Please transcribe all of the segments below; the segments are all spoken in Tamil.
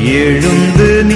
எழுந்து நீ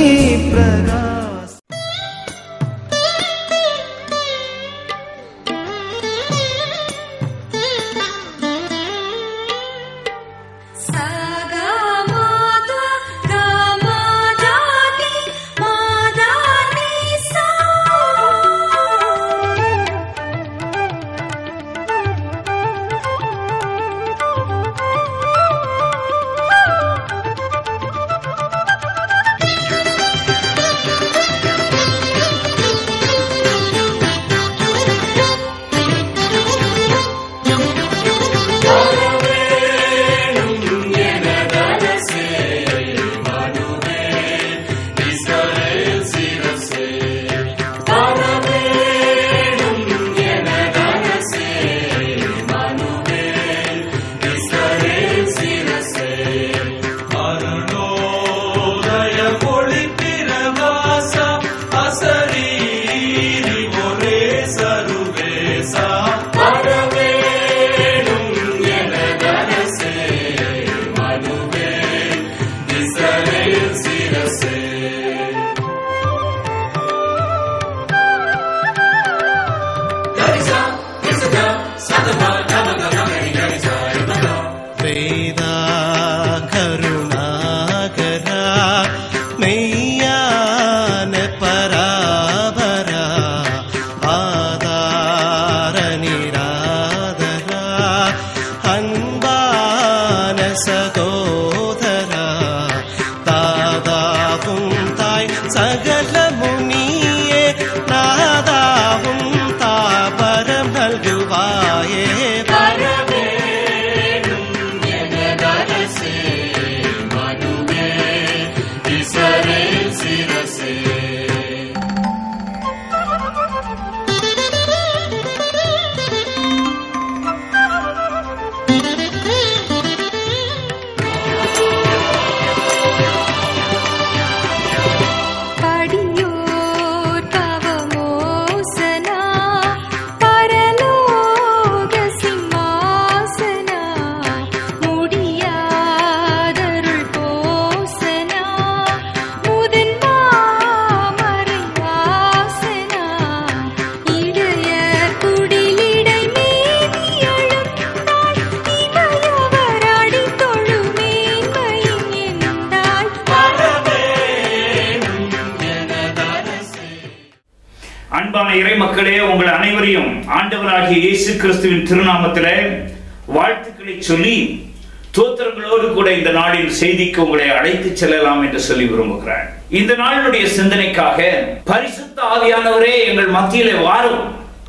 இறை மக்களே, உங்கள் அனைவரையும் ஆண்டவராகிய இயேசு கிறிஸ்துவின் திருநாமத்திலே வாழ்த்துக்களை சொல்லி தோத்திரங்களோடு கூட இந்த நாளின் செய்திக்கு உங்களை அழைத்து செல்லலாம் என்று சொல்லி விரும்புகிறேன். இந்த நாளினுடைய சிந்தனைக்காக பரிசுத்த ஆவியானவரே எங்கள் மத்தியிலே வாரும்,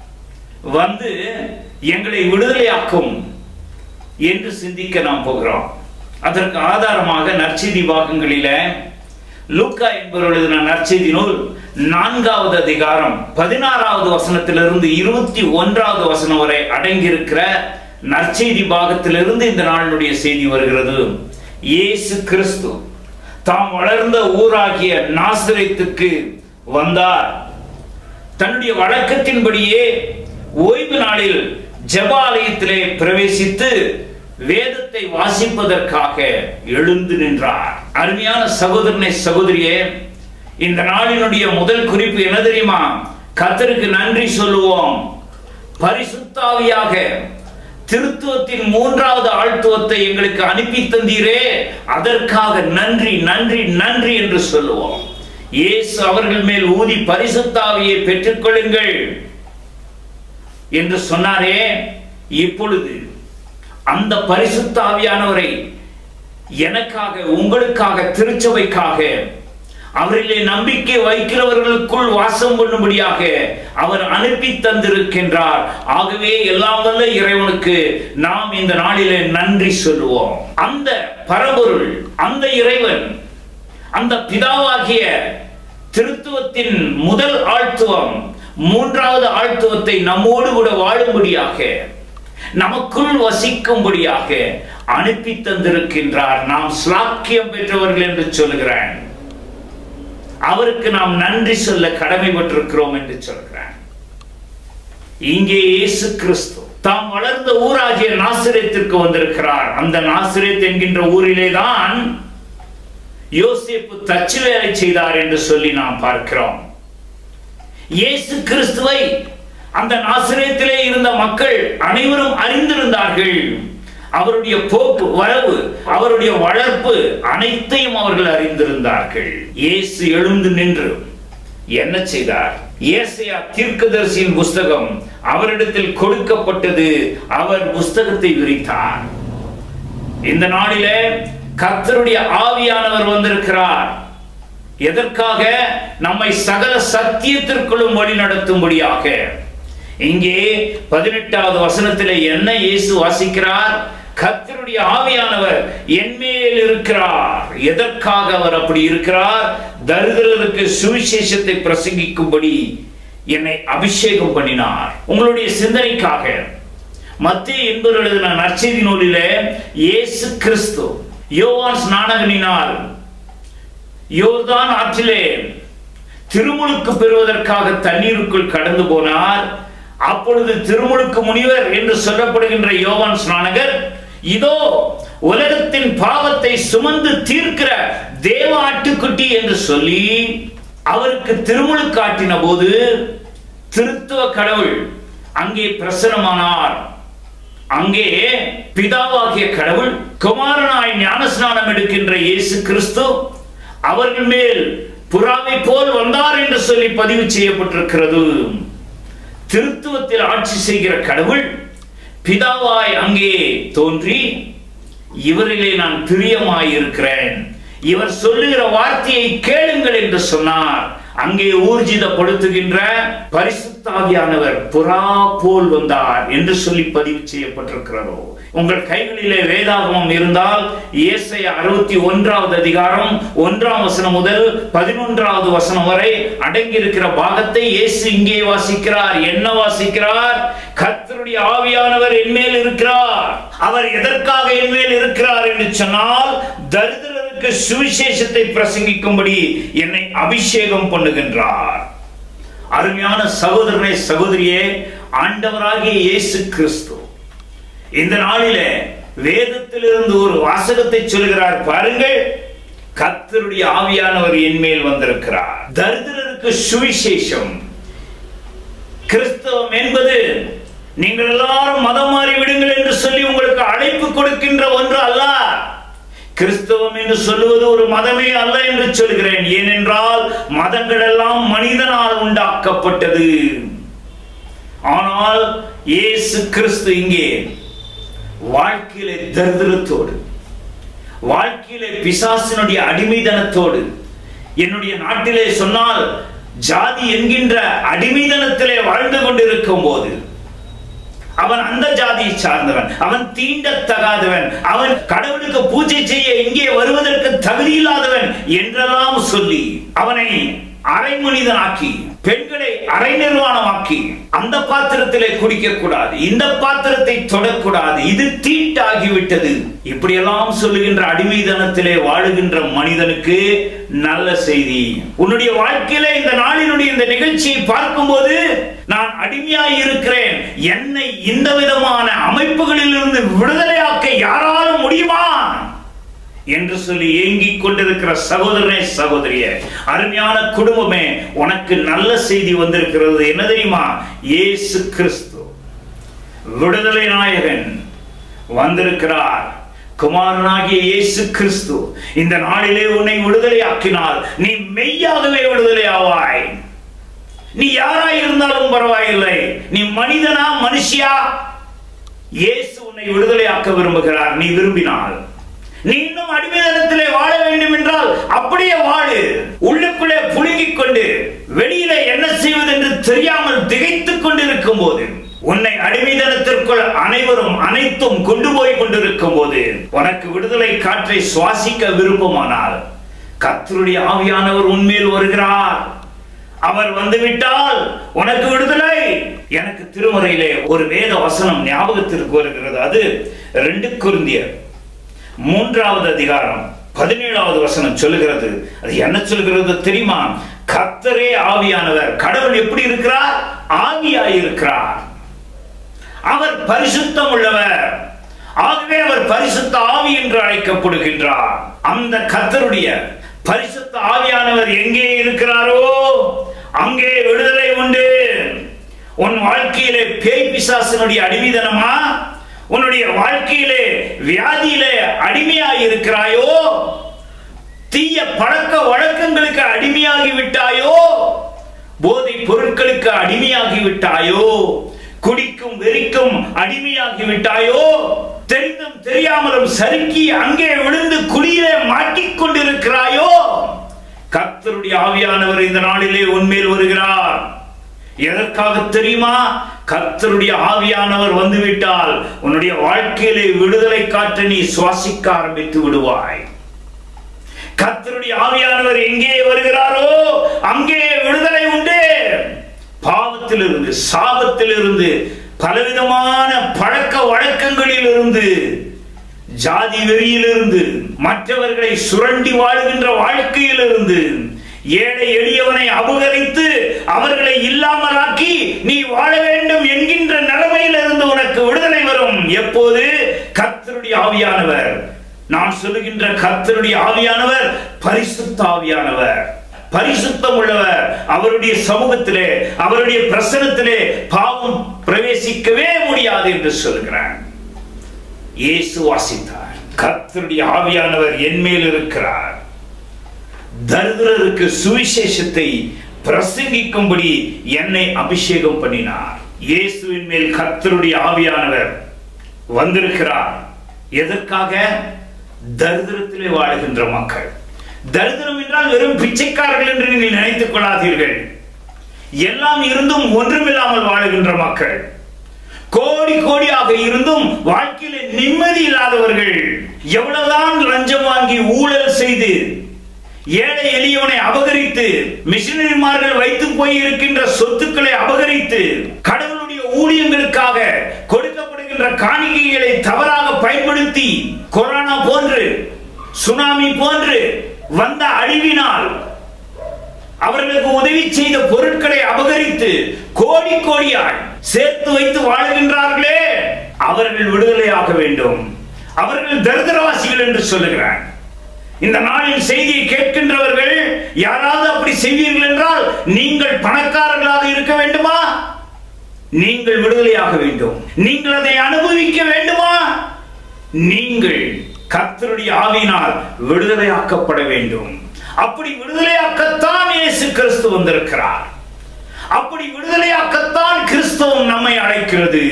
வந்து எங்களை விடுதலையாக்கும் என்று சிந்திக்க நாம் போகிறோம். அதற்கு ஆதாரமாக நற்செய்தி பாகங்களில லூக்கா என்பவர் எழுதின நற்செய்தி நூல் 4வது அதிகாரம் 16வது வசனத்திலிருந்து 21வது வசனம் வரை அடங்கியிருக்கிற நற்செய்தி பாகத்திலிருந்து இந்த நாளினுடைய செய்தி வருகிறது. இயேசு கிறிஸ்து தாம் வளர்ந்த ஊராகிய நாசரேத்துக்கு வந்தார். தன்னுடைய வழக்கத்தின்படியே ஓய்வு நாளில் ஜெபாலயத்திலே பிரவேசித்து வேதத்தை வாசிப்பதற்காக எழுந்து நின்றார். அருமையான சகோதரனே, சகோதரியே, இந்த நாளினுடைய முதல் குறிப்பு என்ன தெரியுமா? கர்த்தருக்கு நன்றி சொல்லுவோம். பரிசுத்த ஆவியாக திருத்துவத்தின் 3வது ஆழ்த்துவத்தை எங்களுக்கு அனுப்பி தந்தீரே, அதற்காக நன்றி நன்றி நன்றி என்று சொல்லுவோம். இயேசு அவர்கள் மேல் ஊதி பரிசுத்த ஆவியை பெற்றுக்கொள்ளுங்கள் என்று சொன்னாரே, இப்பொழுது அந்த பரிசுத்த ஆவியானவரை எனக்காக, உங்களுக்காக, திருச்சபைக்காக, அவரிலே நம்பிக்கை வைக்கிறவர்களுக்குள் வாசம் பண்ணும்படியாக அவர் அனுப்பி தந்திருக்கின்றார். ஆகவே எல்லாம் வல்ல இறைவனுக்கு நாம் இந்த நாளிலே நன்றி சொல்லுவோம். அந்த பரம்பொருள், அந்த இறைவன், அந்த பிதாவாகிய திருத்துவத்தின் முதல் ஆழ்த்துவம் 3வது ஆழ்த்துவத்தை நம்மோடு கூட வாழும்படியாக, நமக்குள் வசிக்கும்படியாக அனுப்பி தந்திருக்கின்றார். நாம் ஸ்லாக்கியம் பெற்றவர்கள் என்று சொல்கிறேன். அவருக்கு நாம் நன்றி சொல்ல கடமைப்பட்டிருக்கிறோம் என்று சொல்கிறேன். இங்கே இயேசு கிறிஸ்து தாம் வளர்ந்த ஊராகிய நாசரேத்திற்கு வந்திருக்கிறார். அந்த நாசரேத் என்கின்ற ஊரிலே தான் யோசேப்பு தச்சு வேலை செய்தார் என்று சொல்லி நாம் பார்க்கிறோம். இயேசு கிறிஸ்துவை அந்த நாசரேத்திலே இருந்த மக்கள் அனைவரும் அறிந்திருந்தார்கள். அவருடைய போக்கு வரவு, அவருடைய வளர்ப்பு அனைத்தையும் அவர்கள் அறிந்திருந்தார்கள். இயேசு எழுந்து நின்று என்ன செய்தார்? ஏசாயா தீர்க்கதரிசியின் புஸ்தகம் அவரிடத்தில் கொடுக்கப்பட்டது. அவர் புஸ்தகத்தை விரித்தார். இந்த நாளிலே கர்த்தருடைய ஆவியானவர் வந்திருக்கிறார். எதற்காக? நம்மை சகல சத்தியத்திற்குள்ளும் வழி நடத்தும்படியாக. இங்கே 18வது வசனத்திலே என்ன இயேசு வாசிக்கிறார்? கர்த்தருடைய ஆவியானவர் என்மேல் இருக்கிறார். எதற்காக அவர் அப்படி இருக்கிறார்? தரித்திரருக்கு சுவிசேஷத்தை பிரசங்கிக்கும்படி என்னை அபிஷேகம் பண்ணினார். உங்களுடைய சிந்தனைக்காக மத்தேயு என்பவர் எழுதின நற்செய்தி நூலிலே இயேசு கிறிஸ்து யோவான் ஸ்நானகனினால் யோர்தான் ஆற்றிலே திருமுழுக்கு பெறுவதற்காக தண்ணீருக்குள் கடந்து போனார். அப்பொழுது திருமுழுக்கு முனிவர் என்று சொல்லப்படுகின்ற யோவான் ஸ்நானகர், இதோ உலகத்தின் பாவத்தை சுமந்து தீர்க்கிற தேவ ஆட்டுக்குட்டி என்று சொல்லி அவருக்கு திருமுழுக்கு காட்டின போது திருத்துவ கடவுள் அங்கே பிரசன்னமானார். அங்கே பிதாவாகிய கடவுள் குமாரனாய் ஞானஸ்நானம் எடுக்கின்ற இயேசு கிறிஸ்து அவர்கள் மேல் புறாவை போல் வந்தார் என்று சொல்லி பதிவு செய்யப்பட்டிருக்கிறது. திருத்துவத்தில் ஆட்சி செய்கிற கடவுள் பிதாவாய் அங்கே தோன்றி, இவரிலே நான் பிரியமாய் இருக்கிறேன், இவர் சொல்லுகிற வார்த்தையை கேளுங்கள் என்று சொன்னார். அங்கே ஊர்ஜிதப்படுத்துகின்ற பரிசுத்த ஆவியானவர் புறா போல் வந்தார் என்று சொல்லி பதிவு செய்யப்பட்டிருக்கிறதோ. உங்கள் கைகளிலே வேதாகமம் இருந்தால் ஏசாயா 61வது அதிகாரம் 1ஆம் வசனம் முதல் 11வது வசனம் வரை அடங்கி இருக்கிற பாகத்தை இயேசு இங்கே வாசிக்கிறார். என்ன வாசிக்கிறார்? கர்த்தருடைய ஆவியானவர் என்மேல் இருக்கிறார். அவர் எதற்காக என்மேல் இருக்கிறார் என்று சொன்னால், தரித்திரருக்கு சுவிசேஷத்தை பிரசங்கிக்கும்படி என்னை அபிஷேகம் பண்ணுகின்றார். அருமையான சகோதரனே, சகோதரியே, ஆண்டவராகிய இயேசு கிறிஸ்து இந்த நாளிலே வேதத்திலிருந்து ஒரு வாசகத்தை சொல்கிறார். பாருங்கள், கர்த்தருடைய ஆவியானவர் என்மேல் வந்திருக்கிறார். தரித்திரருக்கு சுவிசேஷம். கிறிஸ்தவம் என்பது நீங்கள் எல்லாரும் மதம் மாறி விடுங்கள் என்று சொல்லி உங்களுக்கு அழைப்பு கொடுக்கின்ற ஒன்று அல்ல. கிறிஸ்தவம் என்று சொல்லுவது ஒரு மதமே அல்ல என்று சொல்கிறேன். ஏனென்றால் மதங்கள் எல்லாம் மனிதனால் உண்டாக்கப்பட்டது. ஆனால் இயேசு கிறிஸ்து இங்கே வாழ்க்கையிலே தரித்திரத்தோடு, வாழ்க்கையிலே பிசாசினுடைய அடிமைதனத்தோடு, என்னுடைய நாட்டிலே சொன்னால் ஜாதி என்கின்ற அடிமைதனத்திலே வாழ்ந்து கொண்டிருக்கும் போது, அவன் அந்த ஜாதியை சார்ந்தவன், அவன் தீண்டத்தகாதவன், அவன் கடவுளுக்கு பூஜை செய்ய இங்கே வருவதற்கு தகுதியில்லாதவன் என்றெல்லாம் சொல்லி அவனை அரை மனிதனாக்கி, பெண்களை அரை நிர்வாணமாக்கி, அந்த பாத்திரத்திலே குடிக்க கூடாது, இந்த பாத்திரத்தை தொடக்கூடாது, இது தீட்டாகிவிட்டது, இப்படியெல்லாம் சொல்லுகின்ற அடிமைதனத்திலே வாழுகின்ற மனிதனுக்கு நல்ல செய்தி. உன்னுடைய வாழ்க்கையில இந்த நாளினுடைய இந்த நிகழ்ச்சியை பார்க்கும்போது, நான் அடிமையாய் இருக்கிறேன், என்னை இந்த விதமான அமைப்புகளில் இருந்து விடுதலையாக்க யாராலும் முடியுமா என்று சொல்லி ஏங்கிக் கொண்டிருக்கிற சகோதரனே, சகோதரியே, அருமையான குடும்பமே, உனக்கு நல்ல செய்தி வந்திருக்கிறது. என்ன தெரியுமா? இயேசு கிறிஸ்து விடுதலை நாயகன் வந்திருக்கிறார். குமாரனாகிய இயேசு கிறிஸ்து இந்த நாளிலே உன்னை விடுதலை ஆக்கினால் நீ மெய்யாகவே விடுதலை ஆவாய். நீ யாராய் இருந்தாலும் பரவாயில்லை, நீ மனிதனா மனுஷியா, இயேசு உன்னை விடுதலை ஆக்க விரும்புகிறார். நீ விரும்பினால் நீ இன்னும் அடிமைதனத்திலே வாழ வேண்டும் என்றால் அப்படியே வாழு. உள்ளுக்குள்ளே புழுங்கிக் கொண்டு வெளியிலே என்ன செய்வது என்று தெரியாமல் திகைத்துக் கொண்டிருக்கும் போது, உன்னை அடிமைதனத்திற்குள் அனைவரும் அனைத்தும் கொண்டு போய் கொண்டிருக்கும் போது, உனக்கு விடுதலை காற்றை சுவாசிக்க விருப்பமானால் கர்த்தருடைய ஆவியானவர் உன்மேல் வருகிறார். அவர் வந்துவிட்டால் உனக்கு விடுதலை. எனக்கு திருமறையிலே ஒரு வேத வசனம் ஞாபகத்திற்கு வருகிறது. அது 2 கொரிந்தியர் 3வது அதிகாரம் 17வது வசனம் சொல்லுகிறது. அது என்ன சொல்கிறது தெரியுமா? கர்த்தரே ஆவியானவர். கடவுள் எப்படி இருக்கிறார்? ஆவியாய் இருக்கிறார். அவர் பரிசுத்தம் உள்ளவர். ஆகவே அவர் பரிசுத்த ஆவி என்று அழைக்கப்படுகின்றார். அந்த கர்த்தருடைய பரிசுத்த ஆவியானவர் எங்கே இருக்கிறாரோ அங்கே விடுதலை உண்டு. உன் வாழ்க்கையிலே பேய் பிசாசினுடைய அடிமைதனமா, உன்னுடைய வாழ்க்கையிலே வியாதியிலே அடிமையாகி இருக்கிறாயோ, தீய பழக்க வழக்கங்களுக்கு அடிமையாகி விட்டாயோ, போதை பொருட்களுக்கு அடிமையாகி விட்டாயோ, குடிக்கும் வெறிக்கும் அடிமையாகி விட்டாயோ, தெரிந்தும் தெரியாமலும் சறுக்கி அங்கே விழுந்து குழியிலே மாட்டிக்கொண்டிருக்கிறாயோ, கர்த்தருடைய ஆவியானவர் இந்த நாளிலே உன்மேல் வருகிறார். எதற்காக தெரியுமா? கர்த்தருடைய ஆவியானவர் வந்துவிட்டால் உன்னுடைய வாழ்க்கையிலே விடுதலை காற்றை நீ சுவாசிக்க ஆரம்பித்து விடுவாய். கர்த்தருடைய ஆவியானவர் எங்கே வருகிறாரோ அங்கே விடுதலை உண்டு. பாவத்திலிருந்து, சாபத்திலிருந்து, பலவிதமான பழக்க வழக்கங்களில் இருந்து, ஜாதி வெறியிலிருந்து, மற்றவர்களை சுரண்டி வாழுகின்ற வாழ்க்கையிலிருந்து, ஏழை எளியவனை அபகரித்து அவர்களை இல்லாமலாக்கி நீ வாழ வேண்டும் என்கின்ற நிலைமையிலிருந்து உனக்கு விடுதலை வரும். எப்போது? கர்த்தருடைய ஆவியானவர். நான் சொல்லுகின்ற கர்த்தருடைய ஆவியானவர் பரிசுத்த ஆவியானவர், பரிசுத்தம் உள்ளவர். அவருடைய சமூகத்திலே, அவருடைய பிரசன்னத்திலே பாவம் பிரவேசிக்கவே முடியாது என்று சொல்கிறார். இயேசு வாசித்தார், கர்த்தருடைய ஆவியானவர் என்மேல் இருக்கிறார், தரித்திரருக்கு சுவிசேஷத்தை பிரசங்கிக்கும்படி என்னை அபிஷேகம் பண்ணினார். இயேசுவின் மேல் கர்த்தருடைய ஆவியானவர் வந்திருக்கிறார். எதற்காக? தரித்திரத்திலே வாழுகின்ற மக்கள். தரித்திரம் என்றால் வெறும் பிச்சைக்காரர்கள் என்று நீங்கள் நினைத்துக் கொள்ளாதீர்கள். எல்லாம் இருந்தும் ஒன்றுமில்லாமல் வாழுகின்ற மக்கள், கோடி கோடியாக இருந்தும் வாழ்க்கையில நிம்மதி இல்லாதவர்கள், எவ்வளவுதான் லஞ்சம் வாங்கி ஊழல் செய்து ஏழை எளியவனை அபகரித்து, மிஷனரிமார்கள் வைத்து போய் இருக்கின்ற சொத்துக்களை அபகரித்து, கடவுளுடைய ஊழியங்களுக்காக கொடுக்கப்படுகின்ற காணிக்கைகளை தவறாக பயன்படுத்தி, கொரோனா போன்று, சுனாமி போன்று வந்த அழிவினால் அவர்களுக்கு உதவி செய்த பொருட்களை அபகரித்து கோடி கோடியாய் சேர்த்து வைத்து வாழுகின்றார்களே, அவர்கள் விடுதலையாக வேண்டும். அவர்கள் தரித்திரவாசிகள் என்று சொல்லுகிறார். இந்த நாளின் செய்தியை கேட்கின்றவர்கள் யாராவது அப்படி செய்வீர்கள் என்றால் நீங்கள் பணக்காரர்களாக இருக்க வேண்டுமா? நீங்கள் விடுதலையாக வேண்டும். நீங்கள் அதை அனுபவிக்க வேண்டுமா? நீங்கள் கர்த்தருடைய ஆவியினால் விடுதலையாக்கப்பட வேண்டும். அப்படி விடுதலையாக்கத்தான் இயேசு கிறிஸ்து வந்திருக்கிறார். அப்படி விடுதலையாக்கத்தான் கிறிஸ்துவம் நம்மை அழைக்கிறது.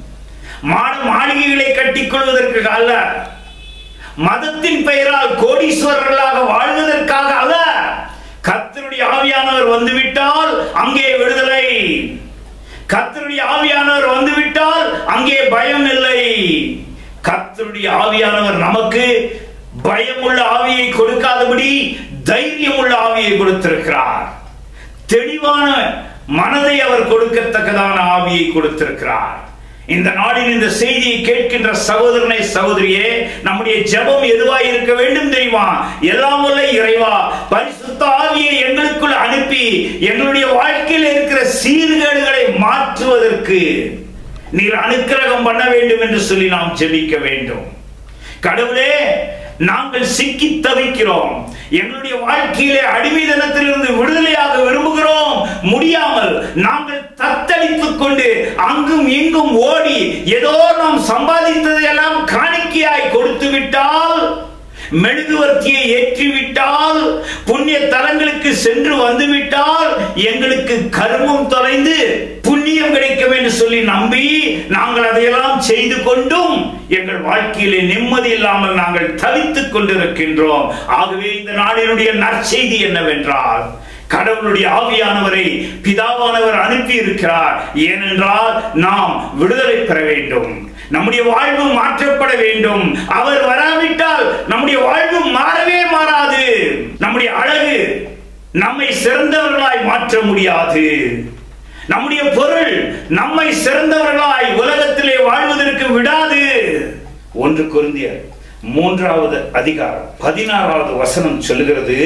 மாளிகைகளை கட்டிக் கொள்வதற்கு அல்ல, மதத்தின் பெயரால் கோடீஸ்வரர்களாக வாழ்வதற்காக அல்ல. கர்த்தருடைய ஆவியானவர் வந்துவிட்டால் அங்கே விடுதலை. கர்த்தருடைய ஆவியானவர் வந்துவிட்டால் அங்கே பயம் இல்லை. கர்த்தருடைய ஆவியானவர் நமக்கு பயமுள்ள ஆவியை கொடுக்காதபடி தைரியம் உள்ள ஆவியை கொடுத்திருக்கிறார். தெளிவான மனதை அவர் கொடுக்கத்தக்கதான ஆவியை கொடுத்திருக்கிறார். இந்த நாளில் இந்த செய்தியை கேட்கின்ற சகோதரனை, சகோதரியே, நம்முடைய ஜெபம் எதுவாய் இருக்க வேண்டும் தெரியுமா? எல்லாம் வல்ல இறைவா, பரிசுத்த ஆவியை எங்களுக்குள் அனுப்பி எங்களுடைய வாழ்க்கையில் இருக்கிற சீர்கேடுகளை மாற்றுவதற்கு நீர் அனுக்கிரகம் பண்ண வேண்டும் என்று சொல்லி நாம் ஜெபிக்க வேண்டும். கடவுளே, நாங்கள் சிக்கி தவிக்கிறோம். எங்களுடைய வாழ்க்கையிலே அடிமைத்தனத்திலிருந்து விடுதலையாக விரும்புகிறோம். முடியாமல் நாங்கள் தத்தளித்துக் கொண்டு அங்கும் இங்கும் ஓடி ஏதோ நாம் சம்பாதித்ததை எல்லாம் காணிக்கையாய் கொடுத்து விட்டால், மெழுகுவர்த்தியை ஏற்றிவிட்டால், புண்ணிய தலங்களுக்கு சென்று வந்துவிட்டால் எங்களுக்கு கர்மம் தொலைந்து புண்ணியம் கிடைக்கும் என்று சொல்லி நம்பி நாங்கள் அதையெல்லாம் செய்து கொண்டும் எங்கள் வாழ்க்கையிலே நிம்மதி இல்லாமல் நாங்கள் தவித்துக் கொண்டிருக்கின்றோம். ஆகவே இந்த நாளினுடைய நற்செய்தி என்னவென்றால், கடவுளுடைய ஆவியானவரை பிதாவானவர் அனுப்பி இருக்கிறார். ஏனென்றால் நாம் விடுதலை பெற வேண்டும், நம்முடைய வாழ்வு மாற்றப்பட வேண்டும். அவர் வராவிட்டால் நம்முடைய வாழ்வு மாறவே மாறாது. நம்முடைய அழகு நம்மை சிறந்தவர்களாய் மாற்ற முடியாது. நம்முடைய பொருள் நம்மை சிறந்தவர்களாய் உலகத்திலே வாழ்வதற்கு விடாது. 1 கொரிந்தியர் 3வது அதிகாரம் 16வது வசனம் சொல்லுகிறது,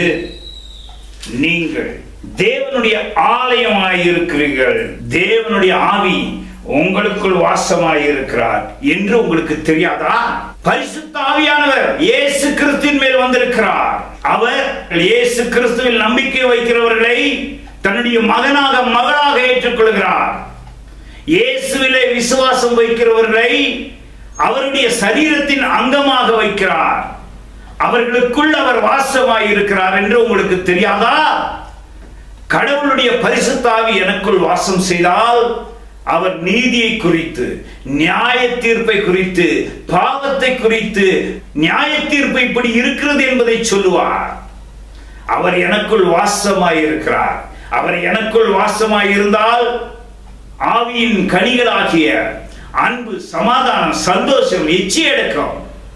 நீங்கள் தேவனுடைய ஆலயமாய் இருக்கிறீர்கள், தேவனுடைய ஆவி உங்களுக்குள் வாசமாய் இருக்கிறார் என்று உங்களுக்கு தெரியாதா? பரிசுத்த ஆவியானவர் இயேசு கிறிஸ்துவின் மேல் வந்திருக்கிறார். அவர் இயேசு கிறிஸ்துவில் நம்பிக்கை வைக்கிறவர்களை தன்னுடைய மகனாக மகளாக ஏற்றுக்கொள்கிறார். இயேசுவிலே விசுவாசம் வைக்கிறவர்களை அவருடைய சரீரத்தின் அங்கமாக வைக்கிறார். அவர்களுக்குள் அவர் வாசமாய் இருக்கிறார் என்று உங்களுக்கு தெரியாதா? கடவுளுடைய பரிசுத்த ஆவி எனக்குள் வாசம் செய்தால் அவர் நீதியை குறித்து, நியாய தீர்ப்பை குறித்து, பாவத்தை குறித்து, நியாய தீர்ப்பு இப்படி இருக்கிறது என்பதை சொல்லுவார். அவர் எனக்குள் வாசமாய் இருக்கிறார். அவர் எனக்குள் வாசமாய் இருந்தால் ஆவியின் கனிகளாகிய அன்பு, சமாதானம், சந்தோஷம், இச்சையடக்கம்,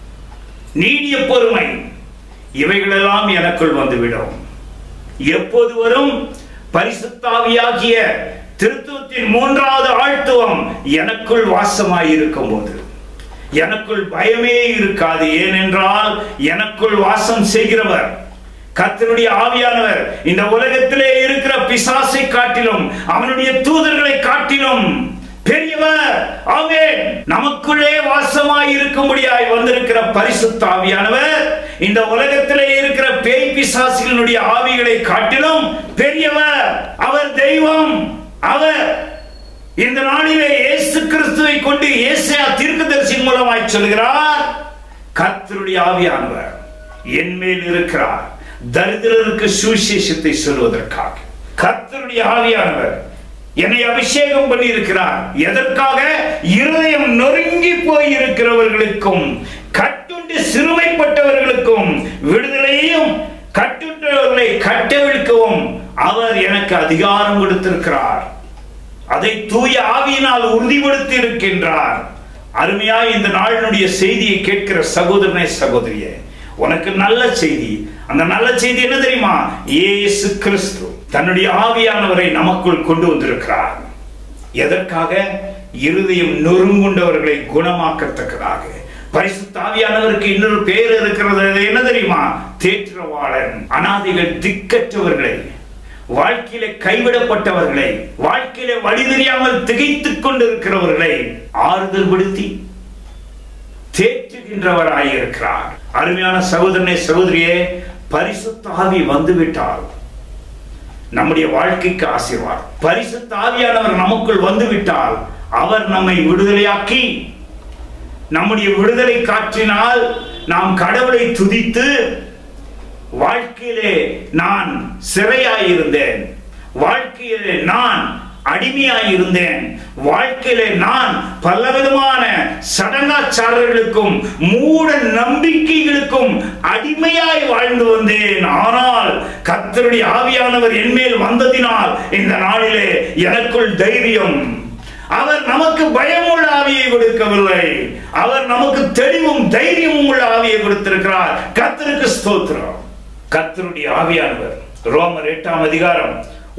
நீடிய பொறுமை, இவைகளெல்லாம் எனக்குள் வந்துவிடும். எப்போது வரும்? பரிசுத்த ஆவியாகிய திருத்துவத்தின் மூன்றாவது ஆழ்த்துவம் எனக்குள் வாசமாய் இருக்கும் போது. எனக்குள் பயமே இருக்காது. ஏனென்றால் எனக்குள் வாசம் செய்கிறவர் கர்த்தருடைய ஆவியானவர் இந்த உலகத்திலே இருக்கிற பிசாசை காட்டிலும் அவனுடைய தூதர்களை காட்டிலும் பெரியவர். ஆமென். நமக்குள்ளே வாசமாய் இருக்கும்படியாய் வந்திருக்கிற பரிசுத்த ஆவியானவர் இந்த உலகத்திலே இருக்கிற பேய் பிசாசுகளுடைய ஆவிகளை காட்டிலும் பெரியவர். அவர் தெய்வம். அவர் இந்த நாளிலே இயேசு கிறிஸ்துவை கொண்டு ஏசாயா தீர்க்கதரிசியின் மூலமாய் சொல்கிறார், கர்த்தருடைய ஆவியானவர் என் மேல் இருக்கிறார் தரித்திரருக்கு சுவிசேஷத்தை சொல்வதற்காக. கர்த்தருடைய ஆவியானவர் என்னை அபிஷேகம் பண்ணி இருக்கிறார். எதற்காக? இருதயம் நொறுங்கி போய் இருக்கிறவர்களுக்கும், கட்டுண்டு சிறுமைப்பட்டவர்களுக்கும் விடுதலையையும், கட்டுண்டவர்களை கட்டவிழ்க்கவும் அவர் எனக்கு அதிகாரம் கொடுத்திருக்கிறார். அதை தூய ஆவியினால் உறுதிப்படுத்தி இருக்கின்றார். அருமையாய் இந்த நாளினுடைய செய்தியை கேட்கிற சகோதரனே, சகோதரியே, உனக்கு நல்ல செய்தி. அந்த நல்ல செய்தி என்ன தெரியுமா? இயேசு கிறிஸ்து தன்னுடைய ஆவியானவரை நமக்குள் கொண்டு வந்திருக்கிறார். எதற்காக? இருதயம் நொறுங்குண்டவர்களை குணமாக்கத்தக்கதாக. பரிசுத்த ஆவியானவருக்கு இன்னொரு பேர் இருக்கிறது. என்ன தெரியுமா? தேற்றவாளன். அனாதைகள், திக்கற்றவர்களை, வாழ்க்கையில கைவிடப்பட்டவர்களை, வாழ்க்கையில வழி தெரியாமல் திகைத்துக் கொண்டிருக்கிறவர்களை ஆறுதல் படுத்தி தேற்றுகின்றவராயிருக்கிறார். அருமையான சகோதரனே, சகோதரியே, பரிசுத்த ஆவி வந்துவிட்டால் நம்முடைய வாழ்க்கைக்கு ஆசீர்வாதம். பரிசுத்த ஆவியானவர் நமக்குள் வந்துவிட்டால் அவர் நம்மை விடுதலையாக்கி, நம்முடைய விடுதலை காற்றினால் நாம் கடவுளை துதித்து, வாழ்க்கையிலே நான் சிறையாயிருந்தேன், வாழ்க்கையிலே நான் அடிமையாயிருந்தேன், வாழ்க்கையிலே நான் பலவிதமான சடங்காச்சாரர்களுக்கும் மூட நம்பிக்கைகளுக்கும் அடிமையாய் வாழ்ந்து வந்தேன். ஆனால் கர்த்தருடைய ஆவியானவர் என்மேல் வந்ததினால் இந்த நாளிலே எனக்குள் தைரியம். அவர் நமக்கு பயமுள்ள ஆவியை கொடுக்கவில்லை, அவர் நமக்கு தெளிவும் தைரியமும் உள்ள ஆவியை கொடுத்திருக்கிறார். கர்த்தருக்கு ஸ்தோத்திரம். கர்த்தருடைய ஆவியானவர் ரோமர் 8ஆம் அதிகாரம்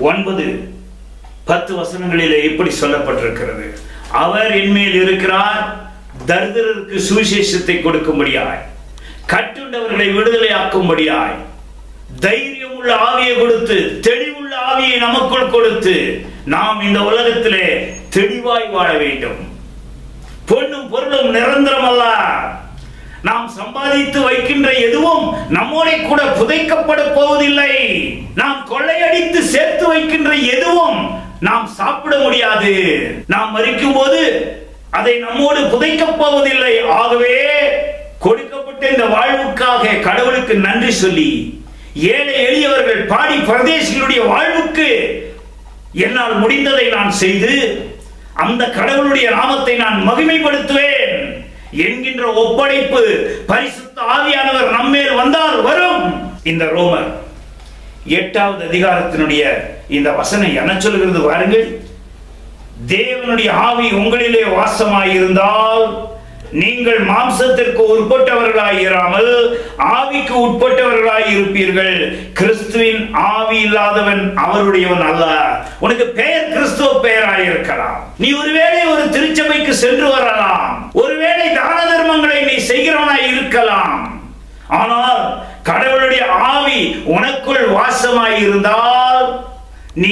9-10 வசனங்களிலே இப்படி சொல்லப்பட்டிருக்கிறது. அவர் என்மேல் இருக்கிறார் தரித்திரருக்கு சுவிசேஷத்தை கொடுக்கும்படியாய், கட்டுண்டவர்களை விடுதலையாக்கும்படியாய், தைரியம் உள்ள ஆவியை கொடுத்து, தெளிவுள்ள ஆவியை நமக்குள் கொடுத்து, நாம் இந்த உலகத்திலே தெளிவாய் வாழ வேண்டும். பொன்னும் பொருளும் நிரந்தரம் அல்ல. நாம் சம்பாதித்து வைக்கின்ற எதுவும் நம்மோட கூட புதைக்கப்பட போவதில்லை. நாம் கொள்ளையடித்து சேர்த்து வைக்கின்ற எதுவும் நாம் சாப்பிட முடியாது. நாம் மரிக்கும் போது அதை நம்மோடு புதைக்கப் போவதில்லை. ஆகவே கொடுக்கப்பட்ட இந்த வாழ்வுக்காக கடவுளுக்கு நன்றி சொல்லி, ஏழை எளியவர்கள், பாடி பரதேசிகளுடைய வாழ்வுக்கு என்னால் முடிந்ததை நான் செய்து அந்த கடவுளுடைய நாமத்தை நான் மகிமைப்படுத்துவேன் என்கின்ற ஒப்படைப்பு பரிசுத்த ஆவியானவர் நம்மேல் வந்தால் வரும். இந்த ரோமர் 8ஆவது அதிகாரத்தினுடைய இந்த வசனம் என்ன சொல்கிறது பாருங்கள். தேவனுடைய ஆவி உங்களிலே வாசமாயிருந்தால் நீங்கள் மாம்சத்திற்கு உட்பட்டவர்களாய் இராமல் ஆவிக்கு உட்பட்டவர்களாய் இருப்பீர்கள். கிறிஸ்துவின் ஆவி இல்லாதவன் அவருடையவன் அல்ல. உனக்கு பெயர் கிறிஸ்துவ பெயராய் இருக்கலாம். நீ ஒருவேளை ஒரு திருச்சபைக்கு சென்று வரலாம், ஒருவேளை தான தர்மங்களை நீ செய்கிறவனாய் இருக்கலாம். ஆனால் கடவுளுடைய ஆவி உனக்குள் வாசமாய் இருந்தால் நீ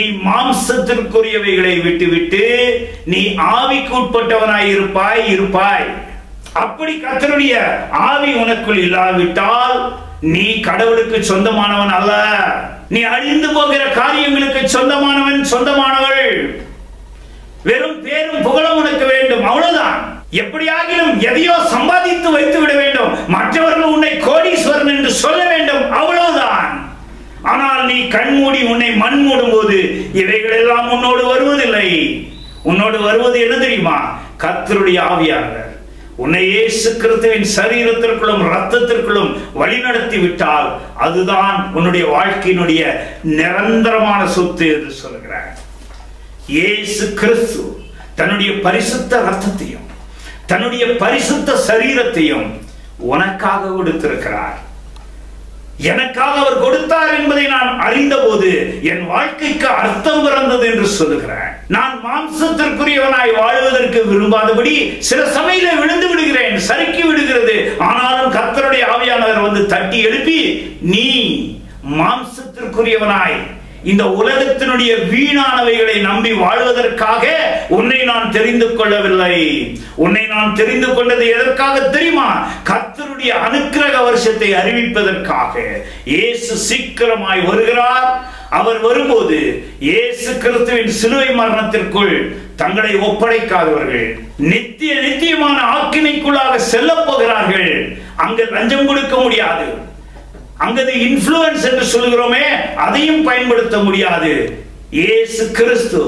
மாம்சத்திற்குரியவைகளை விட்டுவிட்டு நீ ஆவிக்கு உட்பட்டவனாய் இருப்பாய். அப்படி கர்த்தருடைய ஆவி உனக்குள் இல்லாவிட்டால் நீ கடவுளுக்கு சொந்தமானவன் அல்ல. நீ அழிந்து போகிற காரியங்களுக்கு சொந்தமானவள். வெறும் பேரும் புகழும் உனக்கு வேண்டும், அவ்வளவுதான். எப்படியாகிலும் எதையோ சம்பாதித்து வைத்து விட வேண்டும், மற்றவர்கள் உன்னை கோடீஸ்வரன் என்று சொல்ல வேண்டும், அவ்வளவுதான். ஆனால் நீ கண்மூடி உன்னை மண் மூடும் போது இவைகள் எல்லாம் உன்னோடு வருவதில்லை. உன்னோடு வருவது என்ன தெரியுமா? கர்த்தருடைய ஆவியானவர் உன்னை இயேசு கிறிஸ்துவின் சரீரத்திற்குள்ளும் இரத்தத்திற்குள்ளும் வழிநடத்தி விட்டால் அதுதான் உன்னுடைய வாழ்க்கையினுடைய நிரந்தரமான சொத்து என்று சொல்கிறார். இயேசு கிறிஸ்து தன்னுடைய பரிசுத்த இரத்தத்தையும் தன்னுடைய பரிசுத்த சரீரத்தையும் உனக்காக கொடுத்திருக்கிறார். எனக்காக அவர் கொடுத்தார் என்பதை நான் அறிந்தபோது என் வாழ்க்கைக்கு அர்த்தம் பிறந்தது என்று சொல்லுகிறேன். நான் மாம்சத்திற்குரியவனாய் வாழ்வதற்கு விரும்பாதபடி சில சமயம் விழுந்து விடுகிறேன், சறுக்கி விடுகிறது. ஆனாலும் கர்த்தருடைய ஆவியானவர் வந்து தட்டி எழுப்பி, நீ மாம்சத்திற்குரியவனாய் இந்த உலகத்தினுடைய வீணானவைகளை நம்பி வாழ்வதற்காக உன்னை நான் தெரிந்து கொள்ளவில்லை. உன்னை நான் தெரிந்து கொண்டது எதற்காக தெரியுமா? கர்த்தருடைய அனுக்கிரக வருஷத்தை அறிவிப்பதற்காக. இயேசு சீக்கிரமாய் வருகிறார். அவர் வரும்போது இயேசு கிறிஸ்துவின் சிலுவை மரணத்திற்குள் தங்களை ஒப்படைக்காதவர்கள் நித்தியமான ஆக்கினைக்குள்ளாக செல்ல போகிறார்கள். அங்கு லஞ்சம் கொடுக்க முடியாது, அங்கது இன்ஃப்ளூயன்ஸ் என்று சொல்கிறோமே அதையும் பயன்படுத்த முடியாது. இயேசு கிறிஸ்து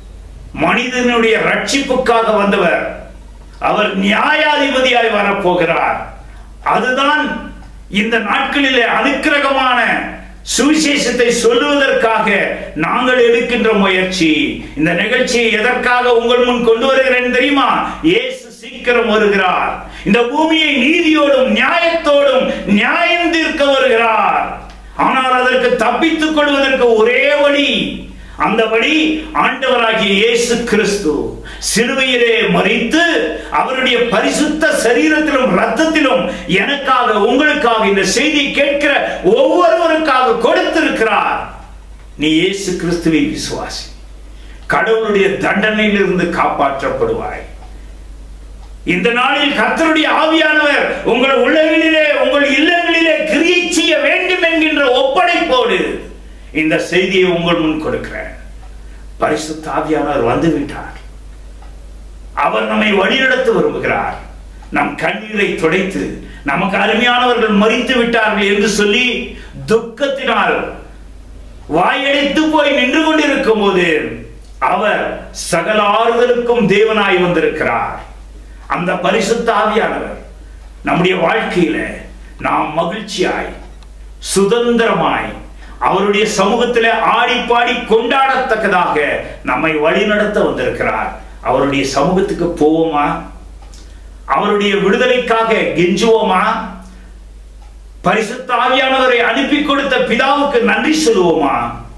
மனிதனுடைய ரட்சிப்புக்காக வந்தவர். அவர் நியாயாதிபதியாய் வரப்போகிறார். அதுதான் இந்த நாட்களிலே அனுக்கிரகமான சுவிசேஷத்தை சொல்லுவதற்காக நாங்கள் எடுக்கின்ற முயற்சி. இந்த நிகழ்ச்சியை எதற்காக உங்கள் முன் கொண்டு வருகிறேன் தெரியுமா? இயேசு சீக்கிரம் வருகிறார். இந்த பூமியை நீதியோடும் நியாயத்தோடும் நியாயம் தீர்க்க வருகிறார். ஆனால் அதற்கு தப்பித்துக் கொள்வதற்கு ஒரே வழி, அந்த வழி ஆண்டவராகிய இயேசு கிறிஸ்து சிலுவையிலே மரித்து அவருடைய பரிசுத்த சரீரத்திலும் இரத்தத்திலும் எனக்காக உங்களுக்காக இந்த செய்தி கேட்கிற ஒவ்வொருவருக்காக கொடுத்திருக்கிறார். நீ இயேசு கிறிஸ்துவை விசுவாசி, கடவுளுடைய தண்டனையிலிருந்து காப்பாற்றப்படுவாய். இந்த நாளில் கர்த்தருடைய ஆவியானவர் உங்கள் உள்ளங்களிலே உங்கள் இல்லங்களிலே கிரியை செய்ய வேண்டும் என்கின்ற ஒப்படைப்போடு இந்த செய்தியை உங்கள் முன் கொடுக்கிறேன். பரிசுத்த ஆவியானவர் வந்து விட்டார். அவர் நம்மை வழிநடத்த விரும்புகிறார். நம் கண்ணீரை துடைத்து நமக்கு அருமையானவர்கள் மரித்து விட்டார்கள் என்று சொல்லி துக்கத்தினால் வாயடைத்து போய் நின்று கொண்டிருக்கும் போது அவர் சகல ஆறுதலுக்கும் தேவனாய் வந்திருக்கிறார். அந்த பரிசுத்த ஆவியானவர் நம்முடைய வாழ்க்கையில நாம் மகிழ்ச்சியாய் சுதந்திரமாய் அவருடைய சமூகத்திலே ஆடி பாடி கொண்டாடத்தக்கதாக நம்மை வழிநடத்த வந்திருக்கிறார். அவருடைய சமூகத்துக்கு போவோமா? அவருடைய விடுதலைக்காக கெஞ்சுவோமா? பரிசுத்த ஆவியானவரை அனுப்பி கொடுத்த பிதாவுக்கு நன்றி சொல்லுவோமா?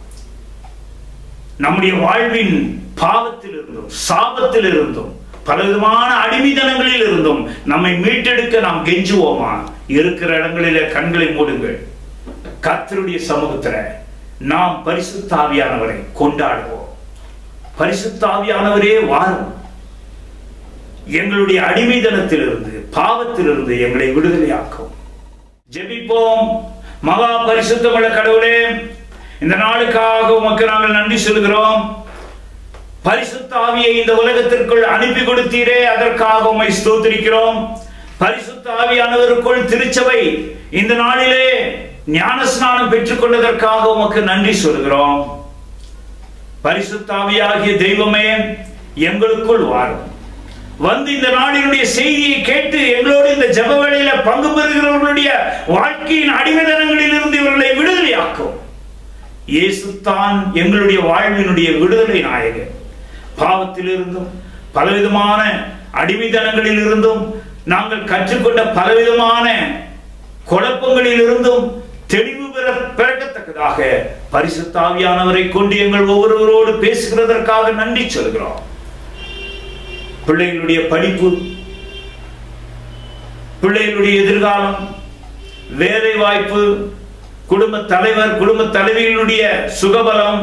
நம்முடைய வாழ்வின் பாவத்தில் இருந்தும் சாபத்தில் இருந்தும் பலவிதமான அடிமைத்தனங்களில் இருந்தும் நம்மை மீட்டெடுக்க நாம் கெஞ்சுவோமா? இருக்கிற இடங்களிலே கண்களை மூடுங்கள். கர்த்தருடைய சமூகத்தில் நாம் பரிசுத்த ஆவியானவரை கொண்டாடுவோம். பரிசுத்த ஆவியானவரே வாரும், எங்களுடைய அடிமைத்தனத்திலிருந்து பாவத்திலிருந்து எங்களை விடுதலையாக்கும். ஜெபிப்போம். மகா பரிசுத்தமுள்ள கடவுளே, இந்த நாளுக்காக உமக்கு நாங்கள் நன்றி சொல்கிறோம். பரிசுத்த ஆவியை இந்த உலகத்திற்குள் அனுப்பி கொடுத்தீரே, அதற்காக உம்மை ஸ்தோத்திரிக்கிறோம். பரிசுத்த ஆவியானவருக்குள் திருச்சபை இந்த நாளிலே ஞானஸ்நானம் பெற்றுக் கொண்டதற்காக உமக்கு நன்றி சொல்கிறோம். பரிசுத்த ஆவியாகிய தெய்வமே, எங்களுக்குள் வாரும். வந்து இந்த நாளினுடைய செய்தியை கேட்டு எங்களோடு இந்த ஜெப வேளையில பங்கு பெறுகிறவர்களுடைய வாழ்க்கையின் அடிமைத்தனங்களில் இருந்து இவர்களை விடுதலையாக்கும். இயேசு தான் எங்களுடைய வாழ்வினுடைய விடுதலை நாயகர். பாவத்திலிருந்தும் பலவிதமான அடிமைத்தனங்களில் இருந்தும் நாங்கள் கற்றுக்கொண்ட பலவிதமான குழப்பங்களில் இருந்தும் தெளிவு பெறத்தக்கதாக பரிசுத்த ஆவியானவரை கொண்டு எங்கள் ஒவ்வொருவரோடு பேசுகிறதற்காக நன்றி சொல்கிறோம். பிள்ளைகளுடைய படிப்பு, பிள்ளைகளுடைய எதிர்காலம், வேலை வாய்ப்பு, குடும்ப தலைவர் குடும்ப தலைவிகளுடைய சுகபலம்,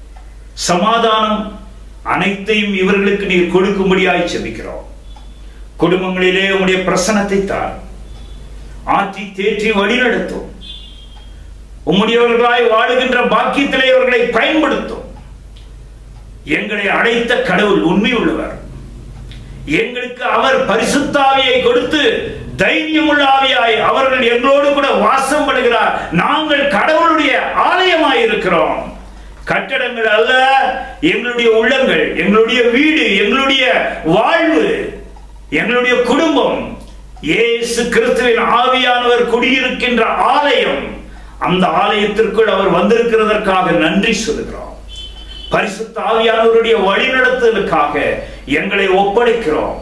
சமாதானம் அனைத்தையும் இவர்களுக்கு நீர் கொடுக்கும்படியாய் ஜெபிக்கிறோம். குடும்பங்களிலே உம்முடைய பிரசன்னத்தை தார். ஆற்றி தேற்றி வழிநடத்தும். உம்முடையவர்களாய் வாழுகின்ற பாக்கியத்திலே அவர்களை பயன்படுத்தும். எங்களை அழைத்த கடவுள் உண்மை உள்ளவர். எங்களுக்கு அவர் பரிசுத்த ஆவியை கொடுத்து தைரியமுள்ள ஆவியாய் அவர்கள் எங்களோடு கூட வாசம் பண்ணுகிறார். நாங்கள் கடவுளுடைய ஆலயமாய் இருக்கிறோம். கட்டடங்கள் அல்ல, எங்களுடைய உள்ளங்கள், எங்களுடைய வீடு, எங்களுடைய வாழ்வு, எங்களுடைய குடும்பம் இயேசு கிறிஸ்துவின் ஆவியானவர் குடியிருக்கின்ற ஆலயம். அந்த ஆலயத்திற்குள் அவர் வந்திருக்கிறதற்காக நன்றி சொல்கிறோம். பரிசுத்த ஆவியானவருடைய வழிநடத்தலுக்காக எங்களை ஒப்படைக்கிறோம்.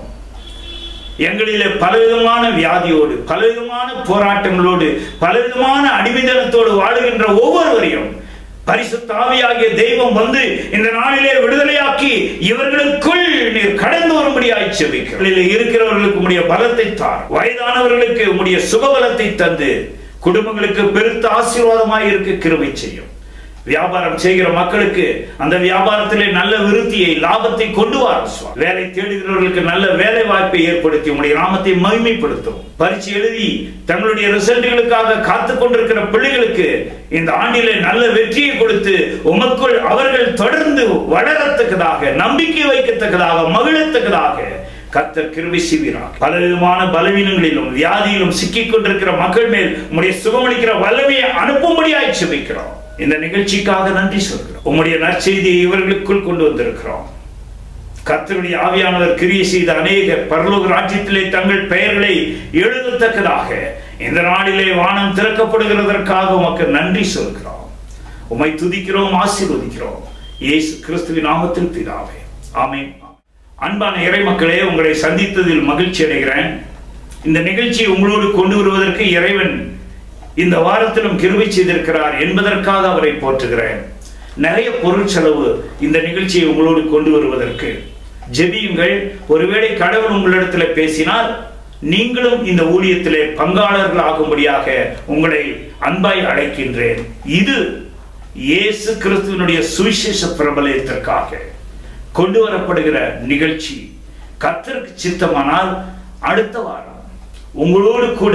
எங்களிலே பலவிதமான வியாதியோடு, பலவிதமான போராட்டங்களோடு, பலவிதமான அடிமைத்தனத்தோடு வாழுகின்ற ஒவ்வொருவரையும் பரிசுத்த ஆவியாகிய தெய்வம் வந்து இந்த நாளிலே விடுதலையாக்கி இவர்களுக்குள் நீர் கடந்து வரும்படியாய் செபிக்கிறோம். இருக்கிறவர்களுக்கு உம்முடைய பலத்தை தார். வயதானவர்களுக்கு உம்முடைய சுகபலத்தை தந்து குடும்பங்களுக்கு பெருத்த ஆசீர்வாதமாய் இருக்க கிருபை செய்யும். வியாபாரம் செய்கிற மக்களுக்கு அந்த வியாபாரத்திலே நல்ல விருத்தியை, லாபத்தை கொண்டு வரும். வேலை தேடுகிறவர்களுக்கு நல்ல வேலை வாய்ப்பை ஏற்படுத்தி உம்முடைய நாமத்தை மகிமைப்படுத்தும். பரீட்சை எழுதி தங்களுடைய ரிசல்ட்டுகளுக்காக காத்துக் கொண்டிருக்கிற பிள்ளைகளுக்கு இந்த ஆண்டிலே நல்ல வெற்றியை கொடுத்து உமக்குள் அவர்கள் தொடர்ந்து வளரத்தக்கதாக, நம்பிக்கை வைக்கத்தக்கதாக, மகிழத்தக்கதாக கர்த்தர் கிருபை செய்வீராக. பலவிதமான பலவீனங்களிலும் வியாதியிலும் சிக்கிக் கொண்டிருக்கிற மக்கள் மேல் உம்முடைய சுகமளிக்கிற வல்லமையை அனுப்பும்படியாய் செபிக்கிறோம். இந்த நிகழ்ச்சிக்காக நன்றி சொல்கிறோம். உம்முடைய நற்செய்தியை இவர்களுக்குள் கொண்டு வந்திருக்கிறோம். கர்த்தருடைய ஆவியானவர் கிரியை செய்த அநேகர் பரலோக ராஜ்யத்திலே தங்கள் பெயர்களை எழுதத்தக்கதாக இந்த நாளிலே வானம் திறக்கப்படுகிறதற்காக உமக்கு நன்றி சொல்கிறோம். உம்மை துதிக்கிறோம், ஆசீர்வதிக்கிறோம். இயேசு கிறிஸ்துவின் நாமத்தில் பிதாவே, ஆமென். அன்பான இறை மக்களே, உங்களை சந்தித்ததில் மகிழ்ச்சி அடைகிறேன். இந்த நிகழ்ச்சியை உங்களோடு கொண்டு வருவதற்கு இறைவன் இந்த வாரத்திலும் கிருபை செய்திருக்கிறார் என்பதற்காக அவரை போற்றுகிறேன். நிறைய பொருள் செலவு இந்த நிகழ்ச்சியை உங்களோடு கொண்டு வருவதற்கு. ஜெபியுங்கள். ஒருவேளை கடவுள் உங்களிடத்தில் பேசினால் நீங்களும் இந்த ஊழியத்திலே பங்காளர்கள் ஆகும்படியாக உங்களை அன்பாய் அழைக்கின்றேன். இது இயேசு கிறிஸ்துவினுடைய சுவிசேஷ பிரபலத்திற்காக கொண்டு வரப்படுகிற நிகழ்ச்சி. கர்த்தருக்கு சித்தமானால் அடுத்த வாரம் உங்களோடு கூட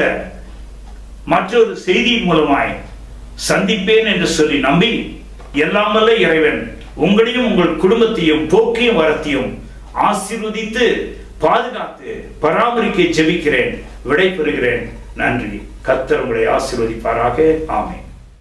மற்றொரு செய்தி மூலமாய் சந்திப்பேன் என்று சொல்லி நம்பி, எல்லாம் வல்ல இறைவன் உங்களையும் உங்கள் குடும்பத்தையும் போக்கியும் வரத்தையும் ஆசீர்வதித்து பாதுகாத்து பராமரிக்க ஜெபிக்கிறேன். விடை பெறுகிறேன். நன்றி. கர்த்தர் உங்களை ஆசீர்வதிப்பாராக. ஆமென்.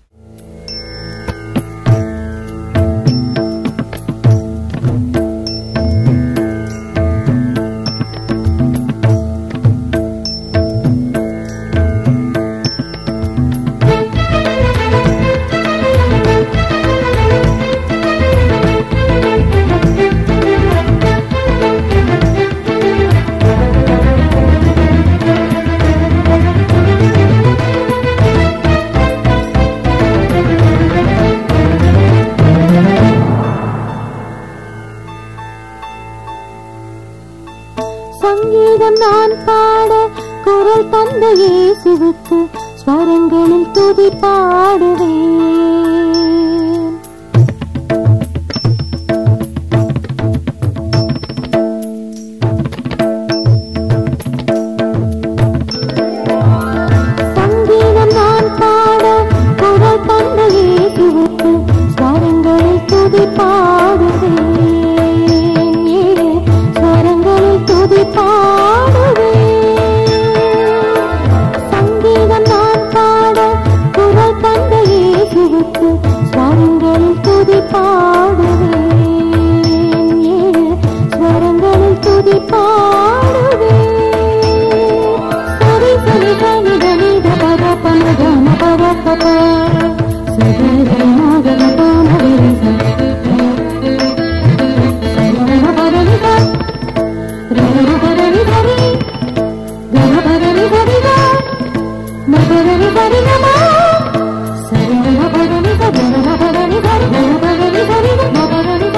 சங்கீதம் நான் பாட குரல் தந்த இயேசுவுக்கு ஸ்வரங்களில் துதி பாடுவேன். சங்கீதம் நான் பாட குரல் தந்த இயேசுவுக்கு ஸ்வரங்களில் துதி பாடுவேன். சங்கீதம் நான் பாட குரல் தந்த இயேசுவுக்கு ஸ்வரங்களில் துதி பாடுவேன். ஸ்வரங்களில் துதி பாடுவேன். சரி சரி கணித நித பத பனகம பத பத சகர மகன பமரிச Sari